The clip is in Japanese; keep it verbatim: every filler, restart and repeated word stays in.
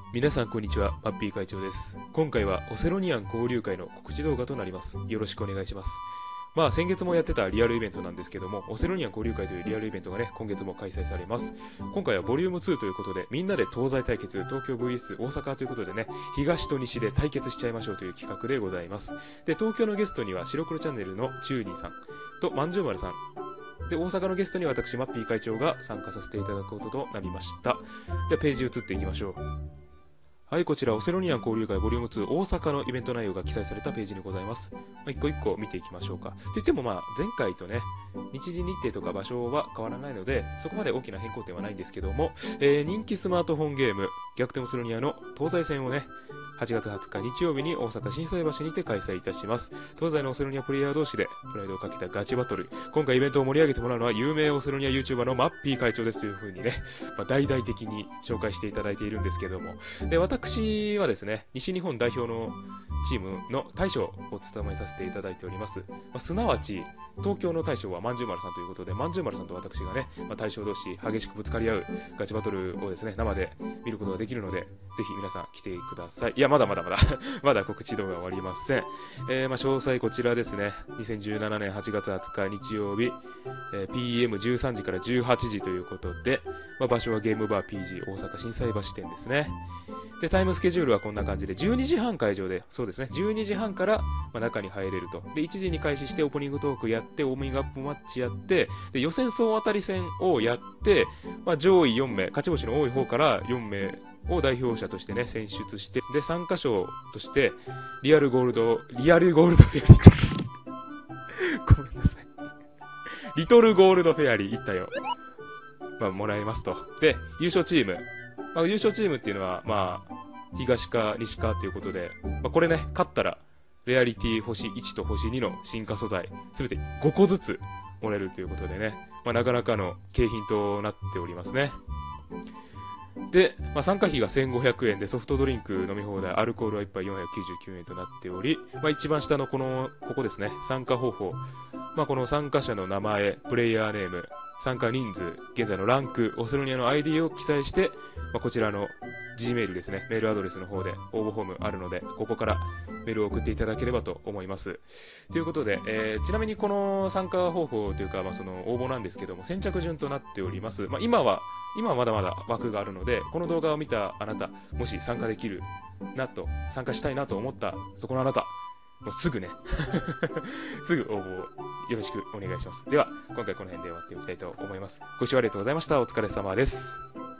皆さんこんにちは、マッピー会長です。今回はオセロニアン交流会の告知動画となります。よろしくお願いします。まあ先月もやってたリアルイベントなんですけども、オセロニアン交流会というリアルイベントがね、今月も開催されます。今回はボリュームツーということで、みんなで東西対決、東京 ブイエス 大阪ということでね、東と西で対決しちゃいましょうという企画でございます。で、東京のゲストには白黒チャンネルのチューニーさんとまんじゅう丸さん、で、大阪のゲストには私、マッピー会長が参加させていただくこととなりました。では、ページ移っていきましょう。はい、こちら、オセロニアン交流会ボリュームツー大阪のイベント内容が記載されたページにございます。まあ、一個一個見ていきましょうか。と言っても、まあ、前回とね、日時日程とか場所は変わらないので、そこまで大きな変更点はないんですけども、えー、人気スマートフォンゲーム、逆転オセロニアの東西戦をね、はちがつはつか日曜日に大阪心斎橋にて開催いたします。東西のオセロニアプレイヤー同士でプライドをかけたガチバトル。今回イベントを盛り上げてもらうのは有名オセロニア YouTuber のマッピー会長ですという風にね、まあ、大々的に紹介していただいているんですけども。で、私はですね、西日本代表のチームの大将を務めさせていただいております。まあ、すなわち、東京の大将はまんじゅう丸さんということで、まんじゅう丸さんと私がね、まあ、大将同士激しくぶつかり合うガチバトルをですね、生で見ることができるので、ぜひ皆さん来てください。いや、まだまだまだ、まだ告知動画は終わりません。えー、まあ詳細こちらですね、にせんじゅうななねんはちがつはつか日曜日、えー、ピーエムじゅうさんじからじゅうはちじということで、まあ、場所はゲームバー ピージー 大阪心斎橋店ですね。で、タイムスケジュールはこんな感じで、じゅうにじはん会場で、そうですね、じゅうにじはんから、まあ、中に入れると。で、いちじに開始してオープニングトークやって、ウォーミングアップマッチやって、で、予選総当たり戦をやって、まあ、上位よんめい、勝ち星の多い方からよんめいを代表者としてね、選出して、で、参加賞として、リアルゴールド、リアルゴールドフェアリー、ごめんなさい。リトルゴールドフェアリー、いったよ。まあ、もらえますと。で、優勝チーム。まあ、優勝チームっていうのは、まあ、東か西かということで、まあ、これね、勝ったら、レアリティ星いちと星にの進化素材、すべてごこずつもらえるということでね、まあ、なかなかの景品となっておりますね。で、まあ、参加費がせんごひゃくえんでソフトドリンク飲み放題、アルコールはいっぱいよんひゃくきゅうじゅうきゅうえんとなっており、まあ、一番下のこの、ここですね、参加方法。まあ、この参加者の名前、プレイヤーネーム、参加人数、現在のランク、オセロニアの アイディー を記載して、まあ、こちらの G メールですね、メールアドレスの方で応募フォームあるので、ここからメールを送っていただければと思います。ということで、えー、ちなみにこの参加方法というか、まあ、その応募なんですけども、先着順となっております。まあ、今は、今はまだまだ枠があるので、この動画を見たあなた、もし参加できるなと、参加したいなと思った、そこのあなた、もうすぐね、すぐ応募をよろしくお願いします。では、今回この辺で終わっておきたいと思います。ご視聴ありがとうございました。お疲れ様です。